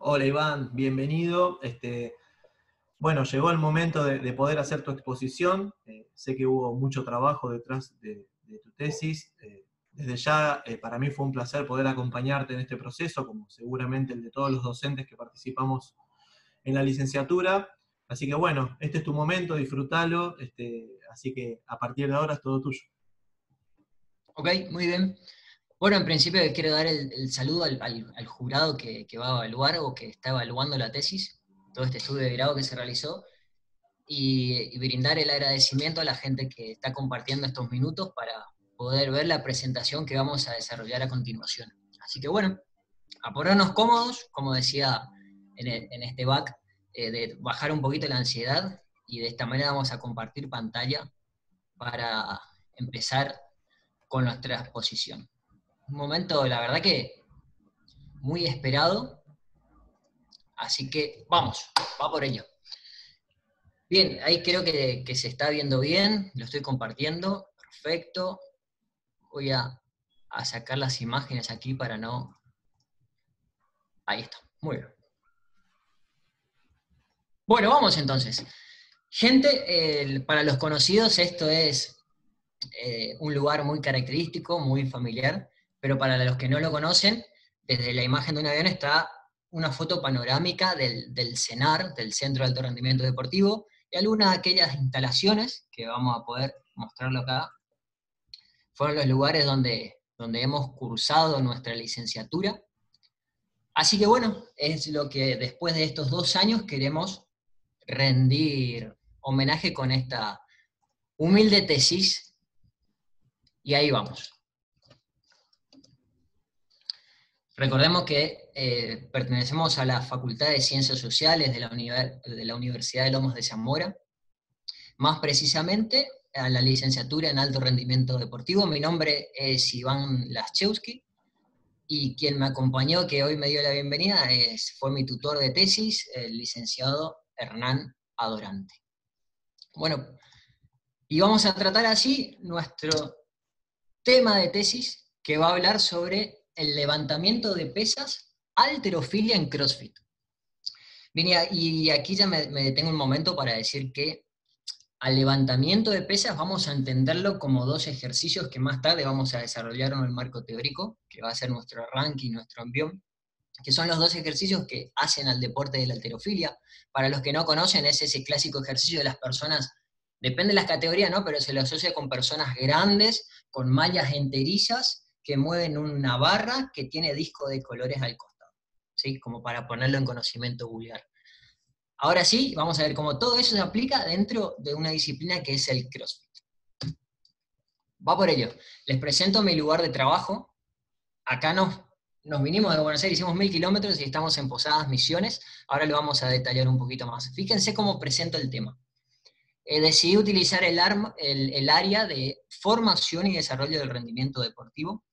Hola Iván, bienvenido. Bueno, llegó el momento de poder hacer tu exposición. Sé que hubo mucho trabajo detrás de tu tesis. Desde ya, para mí fue un placer poder acompañarte en este proceso, como seguramente el de todos los docentes que participamos en la licenciatura. Así que bueno, este es tu momento, disfrútalo. Así que a partir de ahora es todo tuyo. Ok, muy bien. Bueno, en principio quiero dar el saludo al jurado que va a evaluar o que está evaluando la tesis, todo este estudio de grado que se realizó, y brindar el agradecimiento a la gente que está compartiendo estos minutos para poder ver la presentación que vamos a desarrollar a continuación. Así que bueno, a ponernos cómodos, como decía en este back, de bajar un poquito la ansiedad, y de esta manera vamos a compartir pantalla para empezar con nuestra exposición. Un momento, la verdad que muy esperado, así que vamos, va por ello. Bien, ahí creo que se está viendo bien, lo estoy compartiendo, perfecto. Voy a sacar las imágenes aquí para no... Ahí está, muy bien. Bueno, vamos entonces. Gente, para los conocidos esto es un lugar muy característico, muy familiar, pero para los que no lo conocen, desde la imagen de un avión está una foto panorámica del CENAR, del Centro de Alto Rendimiento Deportivo, y algunas de aquellas instalaciones que vamos a poder mostrarlo acá, fueron los lugares donde hemos cursado nuestra licenciatura. Así que bueno, es lo que después de estos 2 años queremos rendir homenaje con esta humilde tesis, y ahí vamos. Recordemos que pertenecemos a la Facultad de Ciencias Sociales de la Universidad de Lomas de Zamora, más precisamente a la licenciatura en Alto Rendimiento Deportivo. Mi nombre es Iván Laschewski, y quien me acompañó, que hoy me dio la bienvenida, fue mi tutor de tesis, el licenciado Hernán Adorante. Bueno, y vamos a tratar así nuestro tema de tesis, que va a hablar sobre el levantamiento de pesas, halterofilia en CrossFit. Bien, y aquí ya me detengo un momento para decir que al levantamiento de pesas vamos a entenderlo como 2 ejercicios que más tarde vamos a desarrollar en el marco teórico, que va a ser nuestro ranking, nuestro envión, que son los 2 ejercicios que hacen al deporte de la halterofilia. Para los que no conocen, es ese clásico ejercicio de las personas, depende de las categorías, ¿no? Pero se lo asocia con personas grandes, con mallas enterizas, que mueven una barra que tiene disco de colores al costado, ¿sí? Como para ponerlo en conocimiento vulgar. Ahora sí, vamos a ver cómo todo eso se aplica dentro de una disciplina que es el CrossFit. Va por ello. Les presento mi lugar de trabajo. Acá nos vinimos de Buenos Aires, hicimos 1000 kilómetros y estamos en Posadas Misiones. Ahora lo vamos a detallar un poquito más. Fíjense cómo presento el tema. Decidí utilizar el área de formación y desarrollo del rendimiento deportivo.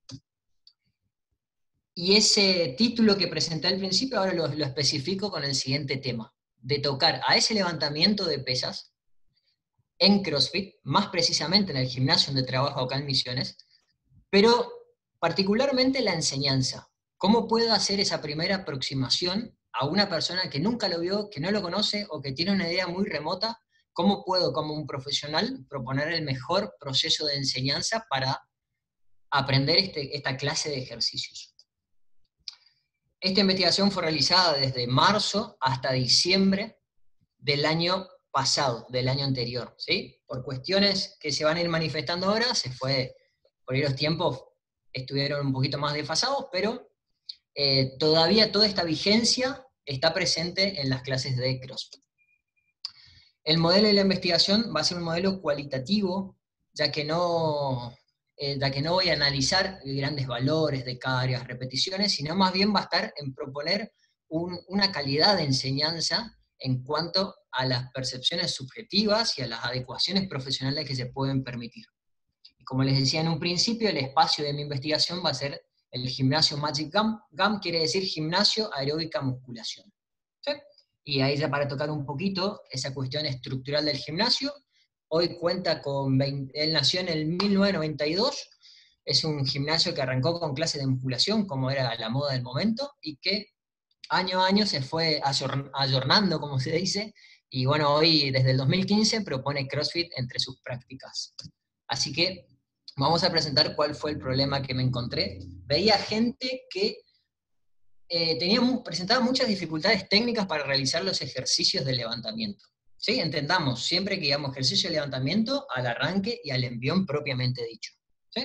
Y ese título que presenté al principio, ahora lo especifico con el siguiente tema: de tocar a ese levantamiento de pesas en CrossFit, más precisamente en el gimnasio donde trabajo acá en Misiones, pero particularmente la enseñanza. ¿Cómo puedo hacer esa primera aproximación a una persona que nunca lo vio, que no lo conoce o que tiene una idea muy remota? ¿Cómo puedo, como un profesional, proponer el mejor proceso de enseñanza para aprender esta clase de ejercicios? Esta investigación fue realizada desde marzo hasta diciembre del año pasado, del año anterior, ¿sí? Por cuestiones que se van a ir manifestando ahora, por ahí los tiempos estuvieron un poquito más desfasados, pero todavía toda esta vigencia está presente en las clases de CrossFit. El modelo de la investigación va a ser un modelo cualitativo, ya que no voy a analizar grandes valores de cargas, repeticiones, sino más bien va a estar en proponer una calidad de enseñanza en cuanto a las percepciones subjetivas y a las adecuaciones profesionales que se pueden permitir. Y como les decía en un principio, el espacio de mi investigación va a ser el gimnasio Magic GAM. GAM quiere decir gimnasio aeróbica musculación, ¿sí? Y ahí ya para tocar un poquito esa cuestión estructural del gimnasio, hoy cuenta con él nació en el 1992, es un gimnasio que arrancó con clases de musculación, como era la moda del momento, y que año a año se fue ayornando, como se dice, y bueno, hoy desde el 2015 propone CrossFit entre sus prácticas. Así que vamos a presentar cuál fue el problema que me encontré. Veía gente que presentaba muchas dificultades técnicas para realizar los ejercicios de levantamiento. ¿Sí? Entendamos, siempre que digamos ejercicio de levantamiento, al arranque y al envión propiamente dicho. ¿Sí?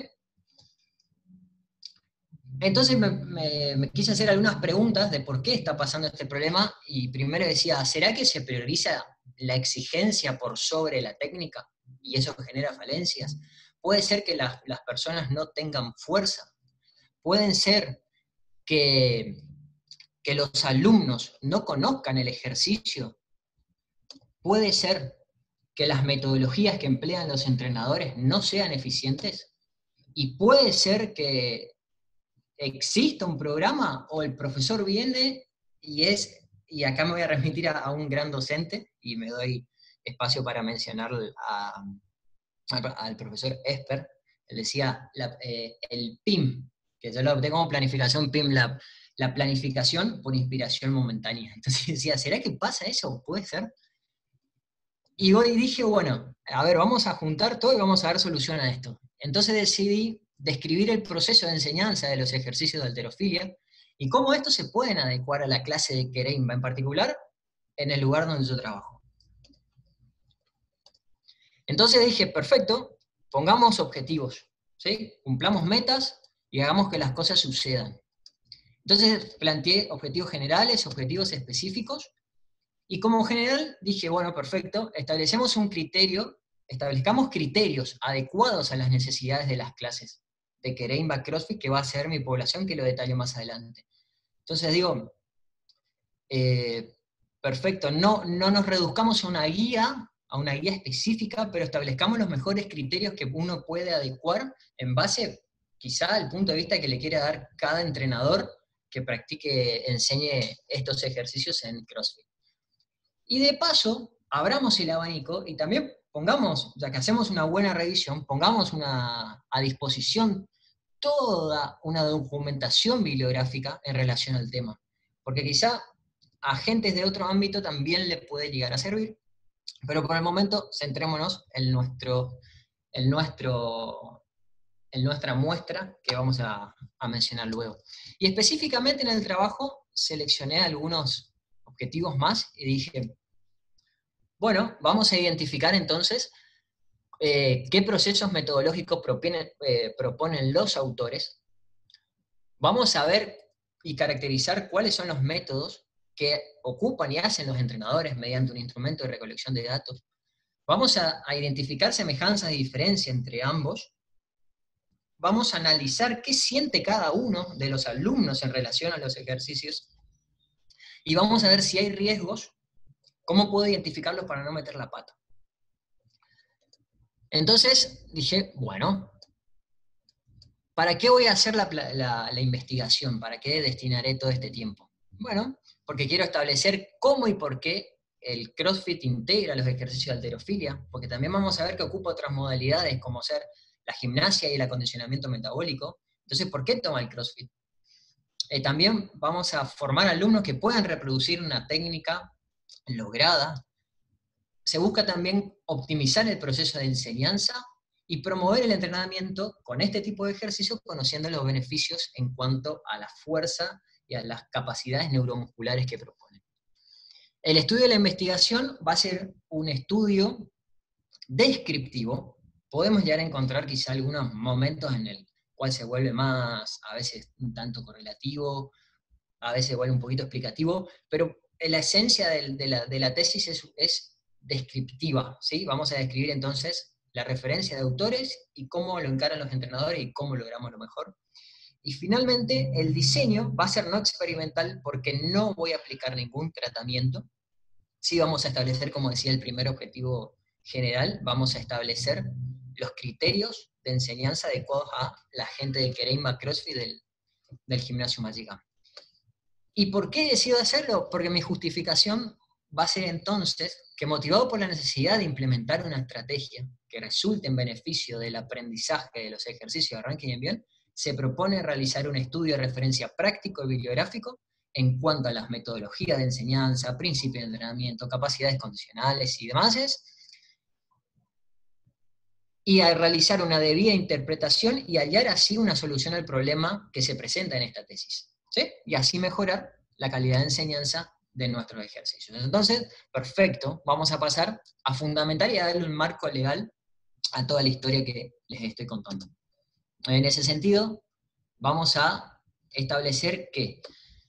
Entonces me quise hacer algunas preguntas de por qué está pasando este problema, y primero decía, ¿será que se prioriza la exigencia por sobre la técnica? Y eso genera falencias. Puede ser que las personas no tengan fuerza. Pueden ser que los alumnos no conozcan el ejercicio. Puede ser que las metodologías que emplean los entrenadores no sean eficientes. Y puede ser que exista un programa o el profesor viene y acá me voy a remitir a un gran docente, y me doy espacio para mencionar al profesor Esper. Él decía el PIM, que yo lo adopté como planificación PIM, la planificación por inspiración momentánea. Entonces decía, ¿será que pasa eso? ¿Puede ser? Y hoy dije, bueno, a ver, vamos a juntar todo y vamos a dar solución a esto. Entonces decidí describir el proceso de enseñanza de los ejercicios de halterofilia y cómo estos se pueden adecuar a la clase de Kereimba, en particular en el lugar donde yo trabajo. Entonces dije, perfecto, pongamos objetivos, ¿sí? Cumplamos metas y hagamos que las cosas sucedan. Entonces planteé objetivos generales, objetivos específicos, y como general dije, bueno, perfecto, establezcamos un criterio, establezcamos criterios adecuados a las necesidades de las clases de Kereimba CrossFit, que va a ser mi población, que lo detallo más adelante. Entonces digo, perfecto, no nos reduzcamos a una guía específica, pero establezcamos los mejores criterios que uno puede adecuar en base quizá al punto de vista que le quiera dar cada entrenador que enseñe estos ejercicios en CrossFit. Y de paso, abramos el abanico y también pongamos, ya que hacemos una buena revisión, pongamos a disposición toda una documentación bibliográfica en relación al tema. Porque quizá a agentes de otro ámbito también le puede llegar a servir, pero por el momento centrémonos en nuestra muestra que vamos a mencionar luego. Y específicamente en el trabajo seleccioné algunos objetivos más y dije, bueno, vamos a identificar entonces qué procesos metodológicos proponen los autores. Vamos a ver y caracterizar cuáles son los métodos que ocupan y hacen los entrenadores mediante un instrumento de recolección de datos. Vamos a identificar semejanzas y diferencias entre ambos. Vamos a analizar qué siente cada uno de los alumnos en relación a los ejercicios. Y vamos a ver si hay riesgos, cómo puedo identificarlos para no meter la pata. Entonces dije, bueno, ¿para qué voy a hacer la investigación? ¿Para qué destinaré todo este tiempo? Bueno, porque quiero establecer cómo y por qué el CrossFit integra los ejercicios de halterofilia, porque también vamos a ver que ocupa otras modalidades como ser la gimnasia y el acondicionamiento metabólico. Entonces, ¿por qué toma el CrossFit? También vamos a formar alumnos que puedan reproducir una técnica lograda. Se busca también optimizar el proceso de enseñanza y promover el entrenamiento con este tipo de ejercicios, conociendo los beneficios en cuanto a la fuerza y a las capacidades neuromusculares que proponen. El estudio de la investigación va a ser un estudio descriptivo. Podemos llegar a encontrar quizá algunos momentos en el cual se vuelve más, a veces un tanto correlativo, a veces vuelve un poquito explicativo, pero la esencia de la tesis es descriptiva, ¿sí? Vamos a describir entonces la referencia de autores y cómo lo encaran los entrenadores y cómo logramos lo mejor. Y finalmente, el diseño va a ser no experimental porque no voy a aplicar ningún tratamiento. Sí vamos a establecer, como decía, el primer objetivo general, vamos a establecer los criterios de enseñanza adecuados a la gente de Kereimba CrossFit del gimnasio Magica. ¿Y por qué decido hacerlo? Porque mi justificación va a ser entonces que, motivado por la necesidad de implementar una estrategia que resulte en beneficio del aprendizaje de los ejercicios de arranque y envión, se propone realizar un estudio de referencia práctico y bibliográfico en cuanto a las metodologías de enseñanza, principios de entrenamiento, capacidades condicionales y demás, y a realizar una debida interpretación y hallar así una solución al problema que se presenta en esta tesis, ¿sí? Y así mejorar la calidad de enseñanza de nuestros ejercicios. Entonces, perfecto, vamos a pasar a fundamentar y a darle un marco legal a toda la historia que les estoy contando. En ese sentido, vamos a establecer que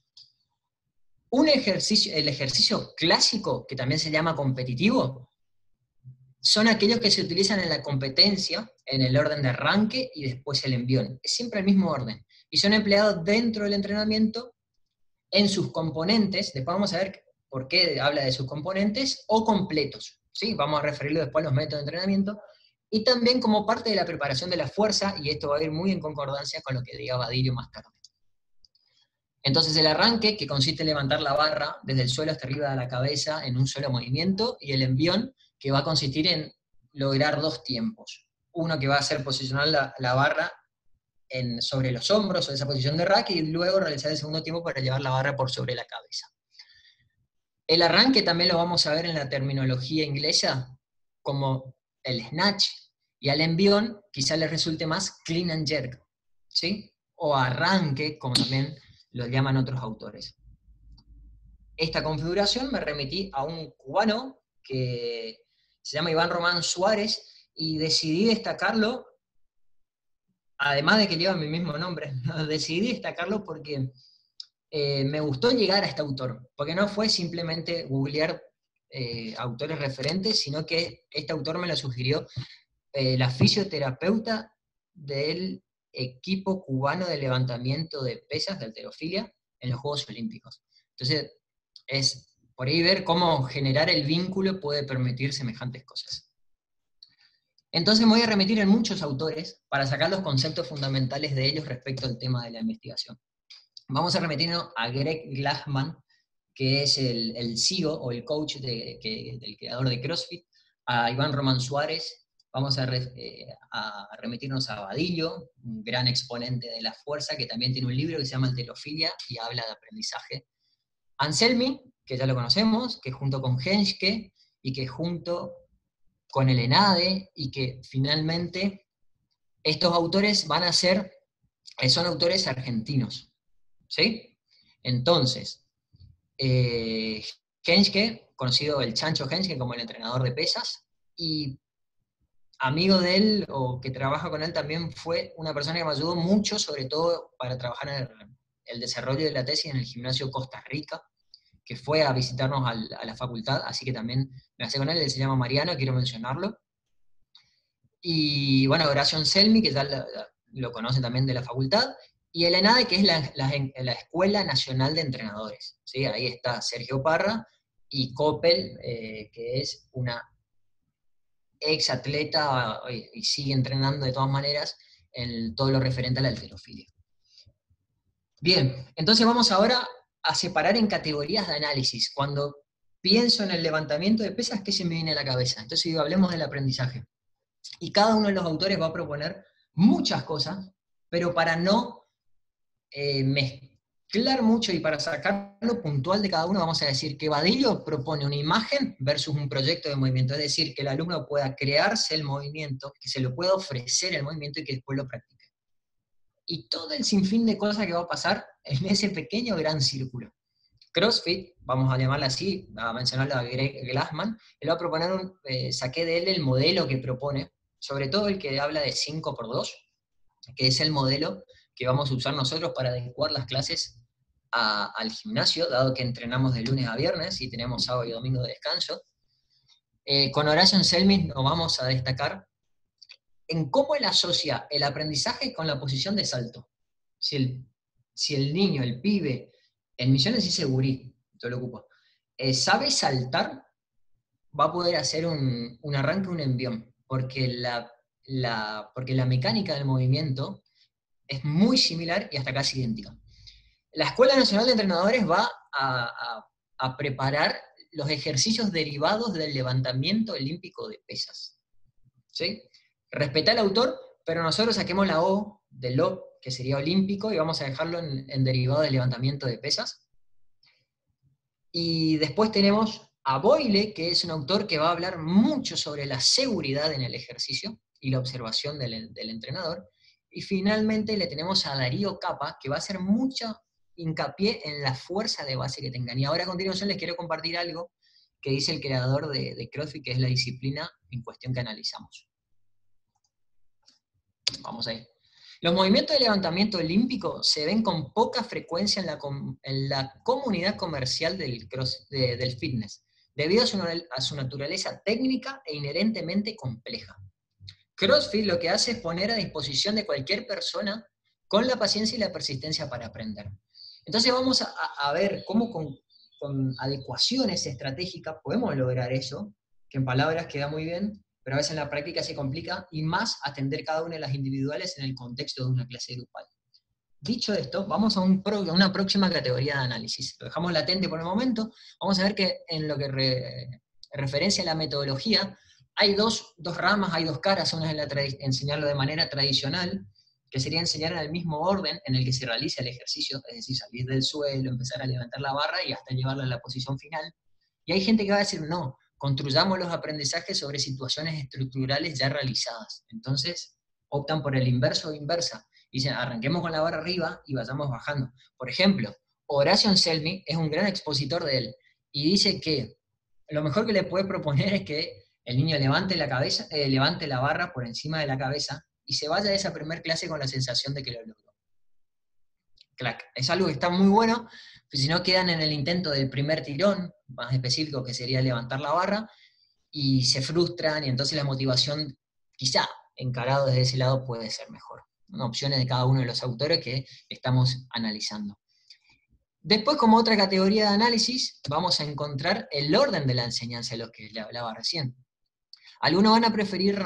el ejercicio clásico, que también se llama competitivo, son aquellos que se utilizan en la competencia, en el orden de arranque y después el envión. Es siempre el mismo orden. Y son empleados dentro del entrenamiento en sus componentes, después vamos a ver por qué habla de sus componentes, o completos. ¿Sí? Vamos a referirlo después a los métodos de entrenamiento, y también como parte de la preparación de la fuerza, y esto va a ir muy en concordancia con lo que diga Badillo más tarde. Entonces el arranque, que consiste en levantar la barra desde el suelo hasta arriba de la cabeza en un solo movimiento, y el envión, que va a consistir en lograr 2 tiempos. Uno que va a ser posicionar la barra sobre los hombros, o esa posición de rack, y luego realizar el segundo tiempo para llevar la barra por sobre la cabeza. El arranque también lo vamos a ver en la terminología inglesa como el snatch, y al envión quizá les resulte más clean and jerk, ¿sí? O arranque, como también lo llaman otros autores. Esta configuración me remití a un cubano que se llama Iván Román Suárez, y decidí destacarlo, además de que lleva mi mismo nombre, decidí destacarlo porque me gustó llegar a este autor, porque no fue simplemente googlear autores referentes, sino que este autor me lo sugirió la fisioterapeuta del equipo cubano de levantamiento de pesas, de halterofilia, en los Juegos Olímpicos. Entonces, es por ahí ver cómo generar el vínculo puede permitir semejantes cosas. Entonces me voy a remitir en muchos autores para sacar los conceptos fundamentales de ellos respecto al tema de la investigación. Vamos a remitirnos a Greg Glassman, que es el CEO o el coach del creador de CrossFit, a Iván Román Suárez, vamos a remitirnos a Badillo, un gran exponente de la fuerza, que también tiene un libro que se llama Halterofilia y habla de aprendizaje. Anselmi, que ya lo conocemos, que junto con Henschke, y que junto con el ENADE, y que finalmente estos autores son autores argentinos, ¿sí? Entonces, Henschke, conocido el Chancho Henschke como el entrenador de pesas, y amigo de él, o que trabaja con él también, fue una persona que me ayudó mucho, sobre todo para trabajar en el desarrollo de la tesis en el gimnasio Costa Rica, que fue a visitarnos a la facultad, así que también me hace con él se llama Mariano, quiero mencionarlo. Y bueno, Horacio Anselmi, que ya lo conocen también de la facultad, y el ENADE, que es la Escuela Nacional de Entrenadores. ¿Sí? Ahí está Sergio Parra, y Coppel, que es una ex atleta y sigue entrenando de todas maneras en todo lo referente a la halterofilia. Bien, entonces vamos ahora a separar en categorías de análisis. Cuando pienso en el levantamiento de pesas, ¿qué se me viene a la cabeza? Entonces digo, hablemos del aprendizaje. Y cada uno de los autores va a proponer muchas cosas, pero para no mezclar mucho y para sacar lo puntual de cada uno, vamos a decir que Badillo propone una imagen versus un proyecto de movimiento, es decir, que el alumno pueda crearse el movimiento, que se le pueda ofrecer el movimiento y que después lo practique. Y todo el sinfín de cosas que va a pasar en ese pequeño gran círculo. CrossFit, vamos a llamarla así, a mencionarlo a Greg Glassman, él va a proponer saqué de él el modelo que propone, sobre todo el que habla de 5x2, que es el modelo que vamos a usar nosotros para adecuar las clases al gimnasio, dado que entrenamos de lunes a viernes y tenemos sábado y domingo de descanso. Con Horacio Anselmi nos vamos a destacar en cómo él asocia el aprendizaje con la posición de salto. Si el niño, el pibe, en Misiones dice gurí, yo lo ocupo, sabe saltar, va a poder hacer un arranque, un envión, porque la mecánica del movimiento es muy similar y hasta casi idéntica. La Escuela Nacional de Entrenadores va a preparar los ejercicios derivados del levantamiento olímpico de pesas. ¿Sí? Respeta al autor, pero nosotros saquemos la O de lo que sería olímpico y vamos a dejarlo en derivado del levantamiento de pesas. Y después tenemos a Boyle, que es un autor que va a hablar mucho sobre la seguridad en el ejercicio y la observación del entrenador. Y finalmente le tenemos a Darío Capa, que va a hacer mucho hincapié en la fuerza de base que tengan. Y ahora a continuación les quiero compartir algo que dice el creador de CrossFit, que es la disciplina en cuestión que analizamos. Vamos ahí. Los movimientos de levantamiento olímpico se ven con poca frecuencia en la comunidad comercial del fitness, debido a su naturaleza técnica e inherentemente compleja. CrossFit lo que hace es poner a disposición de cualquier persona con la paciencia y la persistencia para aprender. Entonces vamos a ver cómo con adecuaciones estratégicas podemos lograr eso, que en palabras queda muy bien, pero a veces en la práctica se complica, y más atender cada una de las individuales en el contexto de una clase grupal. Dicho esto, vamos a una próxima categoría de análisis. Lo dejamos latente por el momento. Vamos a ver que en lo que referencia a la metodología, hay dos ramas, hay dos caras. Una es enseñarlo de manera tradicional, que sería enseñar en el mismo orden en el que se realiza el ejercicio, es decir, salir del suelo, empezar a levantar la barra y hasta llevarla a la posición final. Y hay gente que va a decir, no, construyamos los aprendizajes sobre situaciones estructurales ya realizadas. Entonces, optan por el inverso o inversa. Dicen, arranquemos con la barra arriba y vayamos bajando. Por ejemplo, Horacio Anselmi es un gran expositor de él, y dice que lo mejor que le puede proponer es que el niño levante la barra por encima de la cabeza y se vaya de esa primer clase con la sensación de que lo logró. Clac. Es algo que está muy bueno, pues si no quedan en el intento del primer tirón, más específico, que sería levantar la barra, y se frustran, y entonces la motivación, quizá encarado desde ese lado, puede ser mejor. Opciones de cada uno de los autores que estamos analizando. Después, como otra categoría de análisis, vamos a encontrar el orden de la enseñanza, de los que le hablaba recién. Algunos van a preferir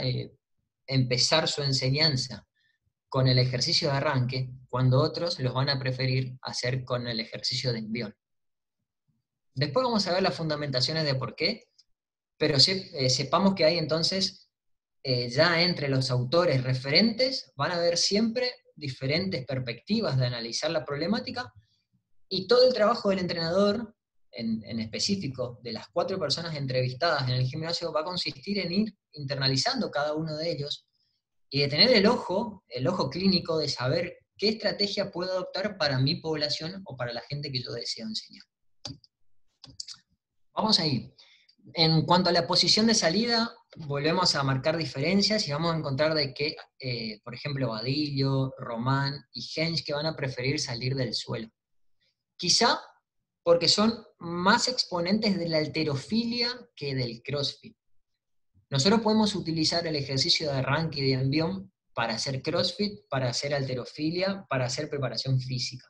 empezar su enseñanza con el ejercicio de arranque, cuando otros los van a preferir hacer con el ejercicio de envión. Después vamos a ver las fundamentaciones de por qué, pero sepamos que hay entonces, ya entre los autores referentes, van a haber siempre diferentes perspectivas de analizar la problemática, y todo el trabajo del entrenador, en específico de las 4 personas entrevistadas en el gimnasio, va a consistir en ir internalizando cada uno de ellos, y de tener el ojo clínico de saber qué estrategia puedo adoptar para mi población o para la gente que yo deseo enseñar. Vamos ahí. En cuanto a la posición de salida, volvemos a marcar diferencias y vamos a encontrar de que, por ejemplo, Badillo, Román y Hens, que van a preferir salir del suelo. Quizá porque son más exponentes de la halterofilia que del CrossFit. Nosotros podemos utilizar el ejercicio de arranque y de envión para hacer CrossFit, para hacer halterofilia, para hacer preparación física.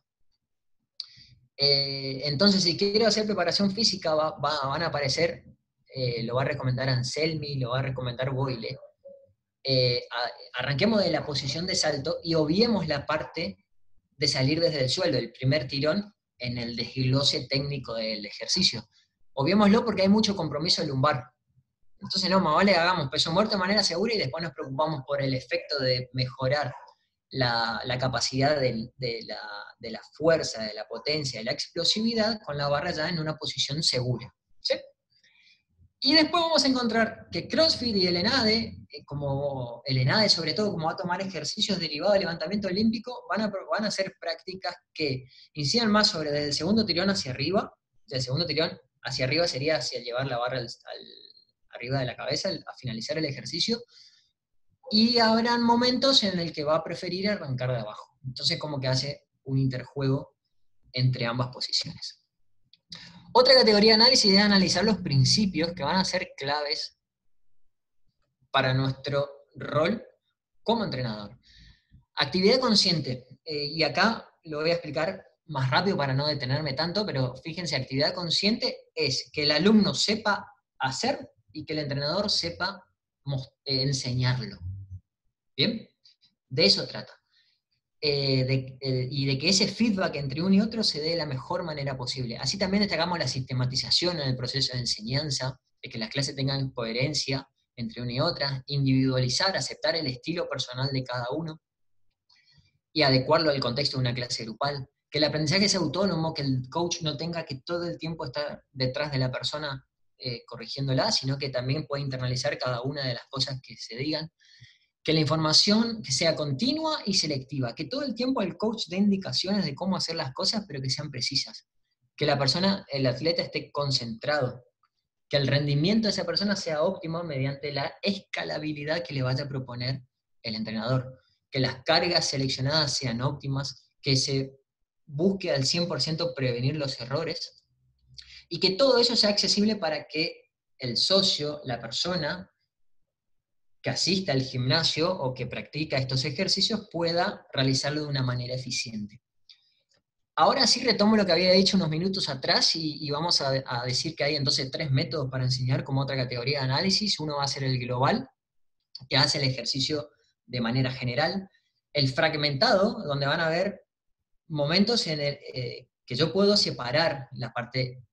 Entonces, si quiero hacer preparación física, van a aparecer, lo va a recomendar Anselmi, lo va a recomendar Boyle. Arranquemos de la posición de salto y obviemos la parte de salir desde el suelo, el primer tirón en el desglose técnico del ejercicio. Obviémoslo porque hay mucho compromiso lumbar. Entonces, no, más vale hagamos peso muerto de manera segura y después nos preocupamos por el efecto de mejorar la capacidad de la fuerza, de la potencia, de la explosividad con la barra ya en una posición segura. ¿Sí? Y después vamos a encontrar que CrossFit y el ENADE, como el ENADE sobre todo, como va a tomar ejercicios derivados del levantamiento olímpico, van a hacer prácticas que incidan más sobre desde el segundo tirón hacia arriba. Del segundo tirón hacia arriba sería hacia llevar la barra arriba de la cabeza, a finalizar el ejercicio, y habrán momentos en el que va a preferir arrancar de abajo. Entonces como que hace un interjuego entre ambas posiciones. Otra categoría de análisis es analizar los principios que van a ser claves para nuestro rol como entrenador. Actividad consciente, y acá lo voy a explicar más rápido para no detenerme tanto, pero fíjense, actividad consciente es que el alumno sepa hacer y que el entrenador sepa enseñarlo. ¿Bien? De eso trata. Y de que ese feedback entre uno y otro se dé de la mejor manera posible. Así también destacamos la sistematización en el proceso de enseñanza, de que las clases tengan coherencia entre una y otra, individualizar, aceptar el estilo personal de cada uno y adecuarlo al contexto de una clase grupal. que el aprendizaje sea autónomo, que el coach no tenga que todo el tiempo estar detrás de la persona corrigiéndola, sino que también pueda internalizar cada una de las cosas que se digan, que la información que sea continua y selectiva, que todo el tiempo el coach dé indicaciones de cómo hacer las cosas, pero que sean precisas, que la persona, el atleta esté concentrado, que el rendimiento de esa persona sea óptimo mediante la escalabilidad que le vaya a proponer el entrenador, que las cargas seleccionadas sean óptimas, que se busque al 100% prevenir los errores, y que todo eso sea accesible para que el socio, la persona que asista al gimnasio o que practica estos ejercicios pueda realizarlo de una manera eficiente. Ahora sí retomo lo que había dicho unos minutos atrás y vamos a decir que hay entonces 3 métodos para enseñar como otra categoría de análisis. Uno va a ser el global, que hace el ejercicio de manera general. El fragmentado, donde van a haber momentos en el que yo puedo separar la parte,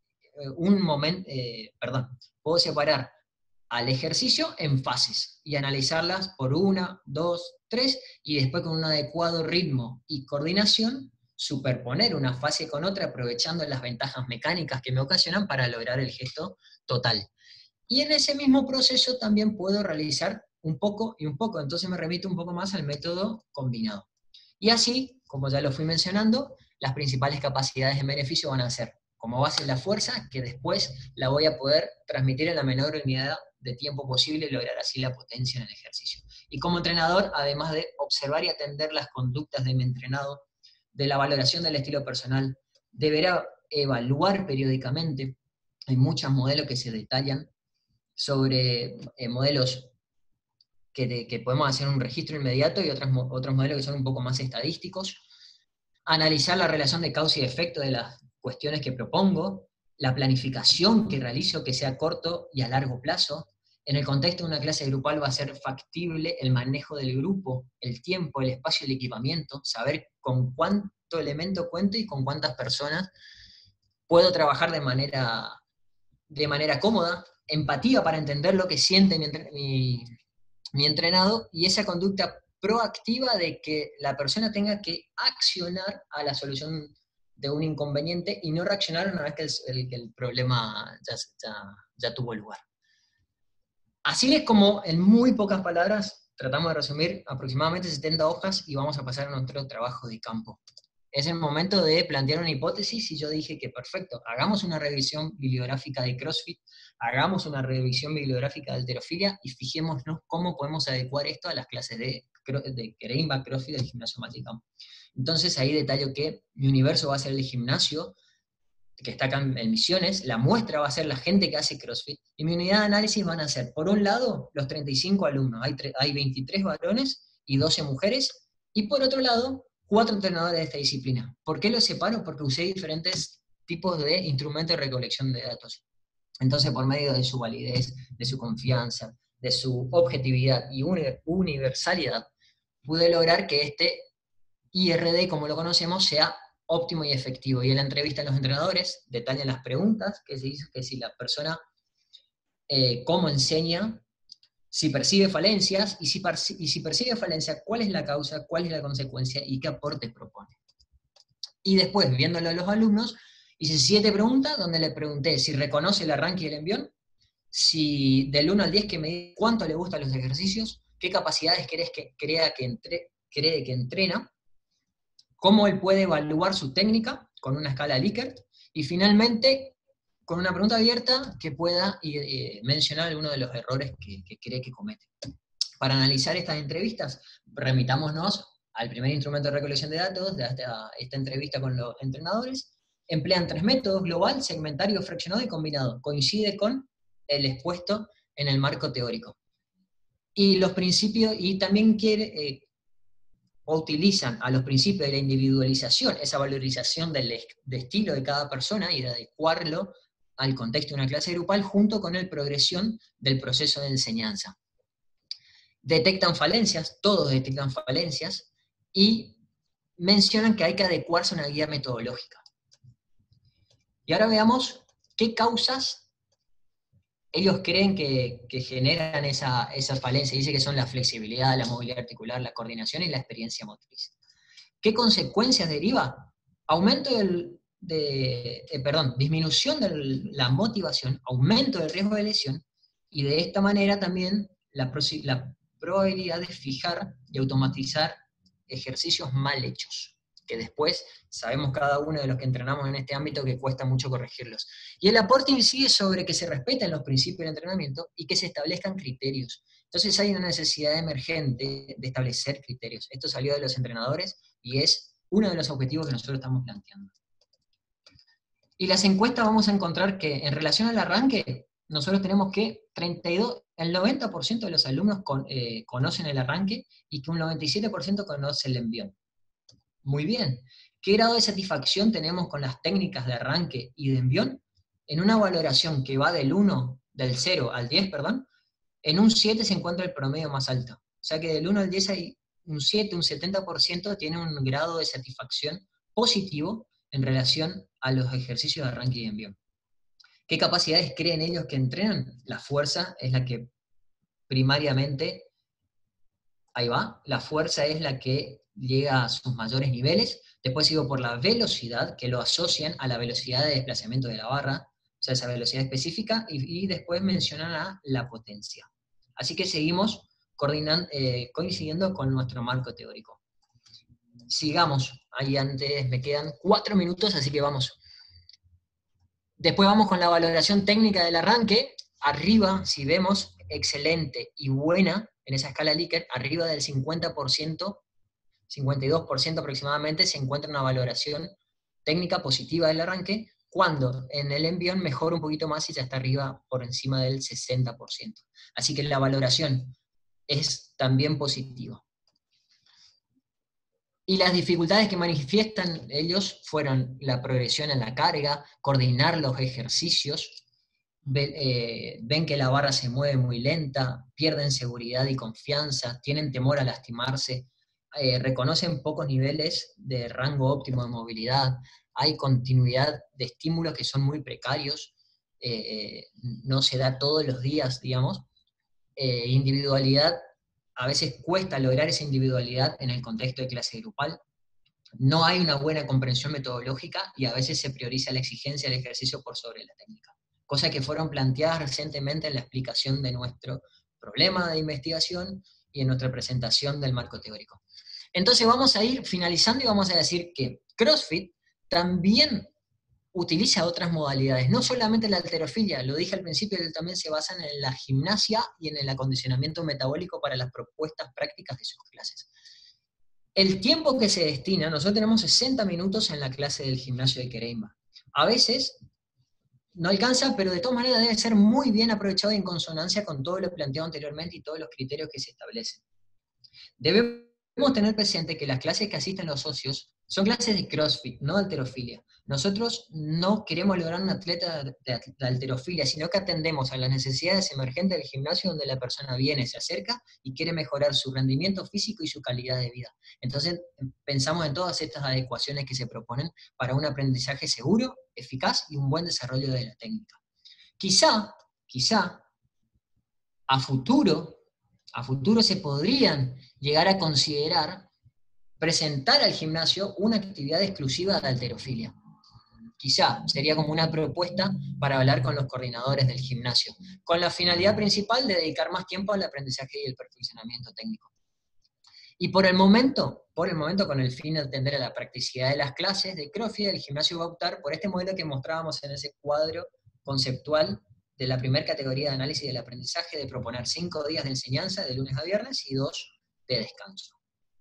puedo separar al ejercicio en fases y analizarlas por 1, 2, 3, y después con un adecuado ritmo y coordinación, superponer una fase con otra aprovechando las ventajas mecánicas que me ocasionan para lograr el gesto total. Y en ese mismo proceso también puedo realizar un poco y un poco, entonces me remito un poco más al método combinado. Y así, como ya lo fui mencionando, las principales capacidades de beneficio van a ser, como base, la fuerza, que después la voy a poder transmitir en la menor unidad de tiempo posible y lograr así la potencia en el ejercicio. Y como entrenador, además de observar y atender las conductas de mi entrenado, de la valoración del estilo personal, deberá evaluar periódicamente. Hay muchos modelos que se detallan sobre modelos que podemos hacer un registro inmediato y otros modelos que son un poco más estadísticos. Analizar la relación de causa y efecto de las cuestiones que propongo, la planificación que realizo, que sea corto y a largo plazo. En el contexto de una clase grupal va a ser factible el manejo del grupo, el tiempo, el espacio y el equipamiento, saber con cuánto elemento cuento y con cuántas personas puedo trabajar de manera cómoda, empatía para entender lo que siente mi entrenado, y esa conducta proactiva de que la persona tenga que accionar a la solución de un inconveniente y no reaccionar una vez que el problema ya tuvo lugar. Así es como, en muy pocas palabras, tratamos de resumir aproximadamente 70 hojas y vamos a pasar a nuestro trabajo de campo. Es el momento de plantear una hipótesis y yo dije que perfecto, hagamos una revisión bibliográfica de CrossFit, hagamos una revisión bibliográfica de halterofilia y fijémonos cómo podemos adecuar esto a las clases de Kereimba, CrossFit, del gimnasio Maticam. Entonces ahí detallo que mi universo va a ser el gimnasio, que está acá en Misiones, la muestra va a ser la gente que hace CrossFit, y mi unidad de análisis van a ser, por un lado, los 35 alumnos, hay 23 varones y 12 mujeres, y por otro lado, 4 entrenadores de esta disciplina. ¿Por qué los separo? Porque usé diferentes tipos de instrumentos de recolección de datos. Entonces, por medio de su validez, de su confianza, de su objetividad y universalidad, pude lograr que este IRD, como lo conocemos, sea óptimo y efectivo. Y en la entrevista a los entrenadores detallan las preguntas que se hizo, que si la persona cómo enseña, si percibe falencias, y si percibe falencias, cuál es la causa, cuál es la consecuencia y qué aportes propone. Y después, viéndolo a los alumnos, hice 7 preguntas donde le pregunté si reconoce el arranque y el envión, si del 1 al 10 que me diga cuánto le gustan los ejercicios, qué capacidades cree que entrena, cómo él puede evaluar su técnica con una escala Likert, y finalmente, con una pregunta abierta, que pueda mencionar algunos de los errores que cree que comete. Para analizar estas entrevistas, remitámonos al primer instrumento de recolección de datos, de esta entrevista con los entrenadores. Emplean 3 métodos: global, segmentario, fraccionado y combinado. Coincide con el expuesto en el marco teórico. Y los principios, y también utilizan a los principios de la individualización, esa valorización de estilo de cada persona y de adecuarlo al contexto de una clase grupal, junto con la progresión del proceso de enseñanza. Detectan falencias, todos detectan falencias, y mencionan que hay que adecuarse a una guía metodológica. Y ahora veamos qué causas ellos creen que generan esa falencia. Dice que son la flexibilidad, la movilidad articular, la coordinación y la experiencia motriz. ¿Qué consecuencias deriva? Aumento disminución de la motivación, aumento del riesgo de lesión, y de esta manera también la probabilidad de fijar y automatizar ejercicios mal hechos, que después sabemos cada uno de los que entrenamos en este ámbito que cuesta mucho corregirlos. Y el aporte incide sobre que se respeten los principios del entrenamiento y que se establezcan criterios. Entonces hay una necesidad emergente de establecer criterios. Esto salió de los entrenadores y es uno de los objetivos que nosotros estamos planteando. Y las encuestas vamos a encontrar que en relación al arranque, nosotros tenemos que el 90% de los alumnos conocen el arranque y que un 97% conoce el envión. Muy bien. ¿Qué grado de satisfacción tenemos con las técnicas de arranque y de envión? En una valoración que va del 0 al 10, en un 7 se encuentra el promedio más alto. O sea que del 1 al 10 hay un 7, un 70% tiene un grado de satisfacción positivo en relación a los ejercicios de arranque y envión. ¿Qué capacidades creen ellos que entrenan? La fuerza es la que primariamente, ahí va, la fuerza es la que llega a sus mayores niveles, después sigo por la velocidad, que lo asocian a la velocidad de desplazamiento de la barra, o sea, esa velocidad específica, y después mencionan a la potencia. Así que seguimos coincidiendo con nuestro marco teórico. Sigamos, ahí antes me quedan 4 minutos, así que vamos. Después vamos con la valoración técnica del arranque. Arriba, si vemos, excelente y buena, en esa escala Likert, arriba del 50%, 52% aproximadamente, se encuentra una valoración técnica positiva del arranque, cuando en el envión mejora un poquito más y ya está arriba por encima del 60%. Así que la valoración es también positiva. Y las dificultades que manifiestan ellos fueron la progresión en la carga, coordinar los ejercicios, ven que la barra se mueve muy lenta, pierden seguridad y confianza, tienen temor a lastimarse, reconocen pocos niveles de rango óptimo de movilidad, hay continuidad de estímulos que son muy precarios, no se da todos los días, digamos, individualidad, a veces cuesta lograr esa individualidad en el contexto de clase grupal, no hay una buena comprensión metodológica y a veces se prioriza la exigencia del ejercicio por sobre la técnica, cosas que fueron planteadas recientemente en la explicación de nuestro problema de investigación y en nuestra presentación del marco teórico. Entonces vamos a ir finalizando y vamos a decir que CrossFit también utiliza otras modalidades, no solamente la halterofilia, lo dije al principio, también se basan en la gimnasia y en el acondicionamiento metabólico para las propuestas prácticas de sus clases. El tiempo que se destina, nosotros tenemos 60 minutos en la clase del gimnasio de Quereima. A veces no alcanza, pero de todas maneras debe ser muy bien aprovechado en consonancia con todo lo planteado anteriormente y todos los criterios que se establecen. Debemos tener presente que las clases que asisten los socios son clases de CrossFit, no de halterofilia. Nosotros no queremos lograr un atleta de halterofilia, sino que atendemos a las necesidades emergentes del gimnasio donde la persona viene, se acerca y quiere mejorar su rendimiento físico y su calidad de vida. Entonces pensamos en todas estas adecuaciones que se proponen para un aprendizaje seguro, eficaz y un buen desarrollo de la técnica. Quizá, a futuro se podrían llegar a considerar presentar al gimnasio una actividad exclusiva de halterofilia. Quizá sería como una propuesta para hablar con los coordinadores del gimnasio, con la finalidad principal de dedicar más tiempo al aprendizaje y el perfeccionamiento técnico. Y por el momento, con el fin de atender a la practicidad de las clases de CrossFit, el gimnasio va a optar por este modelo que mostrábamos en ese cuadro conceptual de la primera categoría de análisis del aprendizaje, de proponer 5 días de enseñanza de lunes a viernes y 2 de descanso.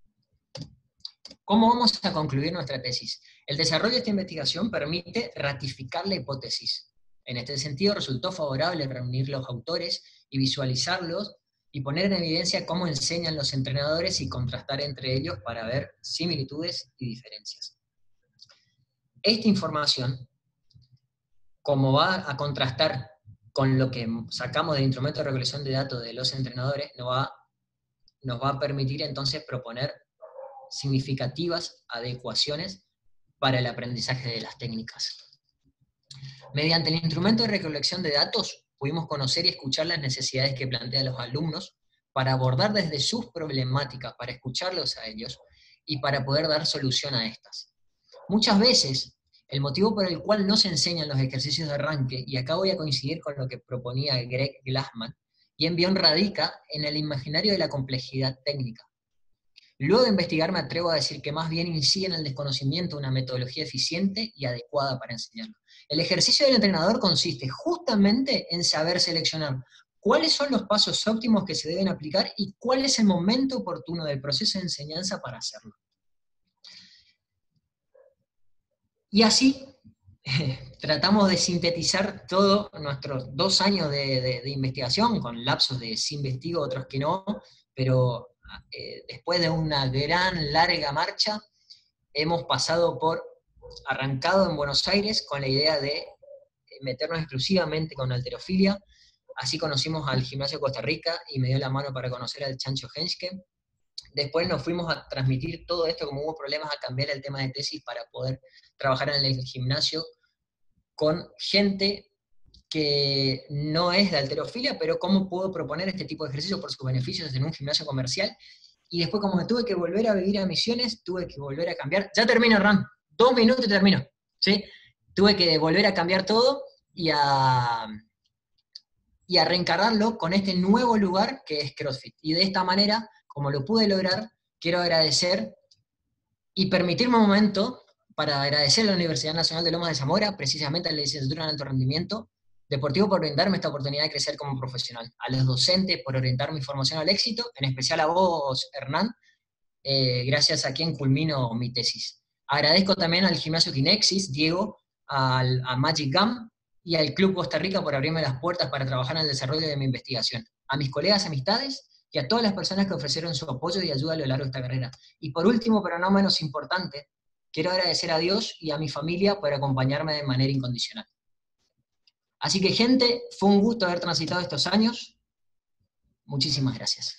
¿Cómo vamos a concluir nuestra tesis? El desarrollo de esta investigación permite ratificar la hipótesis. En este sentido, resultó favorable reunir los autores y visualizarlos y poner en evidencia cómo enseñan los entrenadores y contrastar entre ellos para ver similitudes y diferencias. Esta información, como va a contrastar con lo que sacamos del instrumento de recolección de datos de los entrenadores, nos va a permitir entonces proponer significativas adecuaciones para el aprendizaje de las técnicas. Mediante el instrumento de recolección de datos, pudimos conocer y escuchar las necesidades que plantean los alumnos para abordar desde sus problemáticas, para escucharlos a ellos y para poder dar solución a estas. Muchas veces, el motivo por el cual no se enseñan los ejercicios de arranque, y acá voy a coincidir con lo que proponía Greg Glassman, y Envión radica en el imaginario de la complejidad técnica. Luego de investigar me atrevo a decir que más bien incide en el desconocimiento de una metodología eficiente y adecuada para enseñarlo. El ejercicio del entrenador consiste justamente en saber seleccionar cuáles son los pasos óptimos que se deben aplicar y cuál es el momento oportuno del proceso de enseñanza para hacerlo. Y así tratamos de sintetizar todos nuestros 2 años de investigación, con lapsos de sí investigo, otros que no, pero después de una gran, larga marcha, hemos pasado por, arrancado en Buenos Aires con la idea de meternos exclusivamente con halterofilia. Así conocimos al Gimnasio Costa Rica y me dio la mano para conocer al Chancho Henschke. Después nos fuimos a transmitir todo esto, como hubo problemas, a cambiar el tema de tesis para poder trabajar en el gimnasio con gente que no es de halterofilia, pero cómo puedo proponer este tipo de ejercicios por sus beneficios en un gimnasio comercial. Y después, como me tuve que volver a vivir a Misiones, tuve que volver a cambiar. Ya termino, Ram. 2 minutos y termino. ¿Sí? Tuve que volver a cambiar todo y a reencararlo con este nuevo lugar que es CrossFit. Y de esta manera, como lo pude lograr, quiero agradecer y permitirme un momento para agradecer a la Universidad Nacional de Lomas de Zamora, precisamente a la licenciatura en alto rendimiento deportivo, por brindarme esta oportunidad de crecer como profesional, a los docentes por orientar mi formación al éxito, en especial a vos, Hernán, gracias a quien culmino mi tesis. Agradezco también al Gimnasio Kinexis, Diego, a Magic Gum y al Club Costa Rica por abrirme las puertas para trabajar en el desarrollo de mi investigación. A mis colegas, amistades y a todas las personas que ofrecieron su apoyo y ayuda a lo largo de esta carrera. Y por último, pero no menos importante, quiero agradecer a Dios y a mi familia por acompañarme de manera incondicional. Así que, gente, fue un gusto haber transitado estos años. Muchísimas gracias.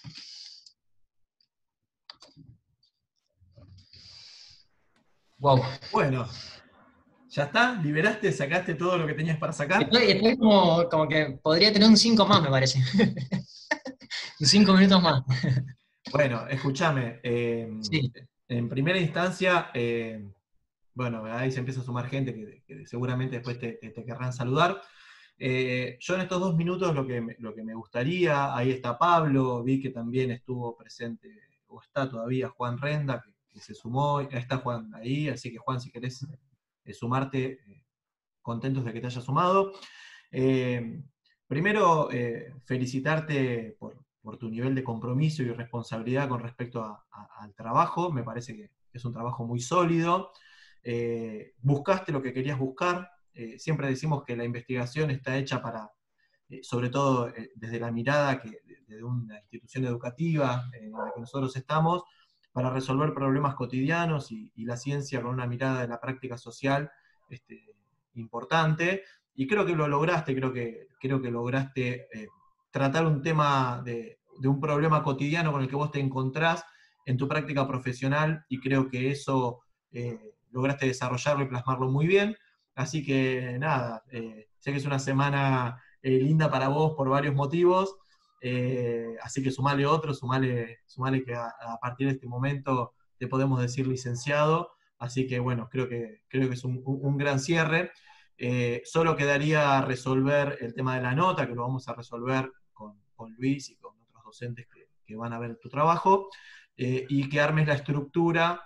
Wow. Bueno, ya está, liberaste, sacaste todo lo que tenías para sacar. Estoy como que podría tener un 5 más, me parece. Un 5 minutos más. Bueno, escúchame. Sí. En primera instancia, bueno, ahí se empieza a sumar gente que seguramente después te querrán saludar. Yo en estos 2 minutos lo que me gustaría, ahí está Pablo, vi que también estuvo presente, o está todavía Juan Renda, que se sumó, está Juan ahí, así que Juan, si querés sumarte, contentos de que te hayas sumado. Primero, felicitarte por tu nivel de compromiso y responsabilidad con respecto al trabajo, me parece que es un trabajo muy sólido. Buscaste lo que querías buscar. Siempre decimos que la investigación está hecha para, sobre todo desde la mirada de una institución educativa en la que nosotros estamos, para resolver problemas cotidianos y la ciencia con una mirada de la práctica social importante. Y creo que lo lograste, creo que lograste tratar un tema de un problema cotidiano con el que vos te encontrás en tu práctica profesional, y creo que eso lograste desarrollarlo y plasmarlo muy bien. Así que nada, sé que es una semana linda para vos por varios motivos, así que sumale otro, sumale que a partir de este momento te podemos decir licenciado, así que bueno, creo que es un gran cierre. Solo quedaría resolver el tema de la nota, que lo vamos a resolver con Luis y con otros docentes que van a ver tu trabajo, y que armes la estructura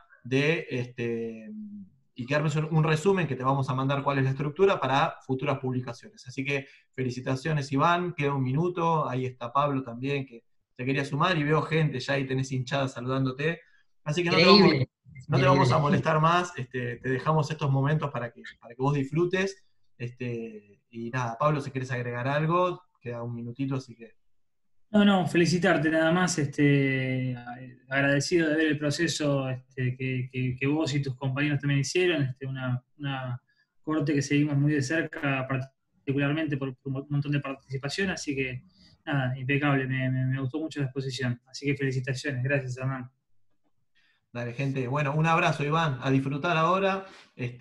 y que armes un resumen que te vamos a mandar cuál es la estructura para futuras publicaciones. Así que felicitaciones, Iván, queda 1 minuto, ahí está Pablo también, que te quería sumar, y veo gente, ya ahí tenés hinchada saludándote. Así que Increíble. no te vamos a molestar más, te dejamos estos momentos para que vos disfrutes. Y nada, Pablo, si quieres agregar algo, queda 1 minutito, así que... No, felicitarte nada más, agradecido de ver el proceso que vos y tus compañeros también hicieron, una corte que seguimos muy de cerca, particularmente por un montón de participación, así que nada, impecable, me gustó mucho la exposición, así que felicitaciones, gracias, Hernán. Dale, gente, bueno, un abrazo, Iván, a disfrutar ahora,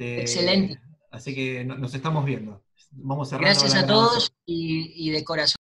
Excelente. así que nos estamos viendo. Vamos cerrando Gracias la a grabación. todos y de corazón.